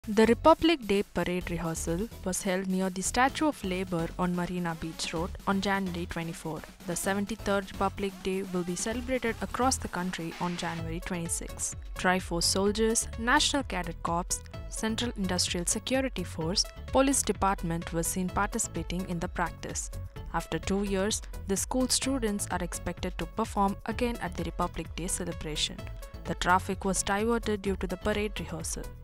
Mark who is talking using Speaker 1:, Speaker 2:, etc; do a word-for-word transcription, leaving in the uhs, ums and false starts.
Speaker 1: The Republic Day parade rehearsal was held near the Statue of Labour on Marina Beach Road on January twenty-fourth. The seventy-third Republic Day will be celebrated across the country on January twenty-sixth. Triforce soldiers, National Cadet Corps, Central Industrial Security Force, Police Department was seen participating in the practice. After two years, the school students are expected to perform again at the Republic Day celebration. The traffic was diverted due to the parade rehearsal.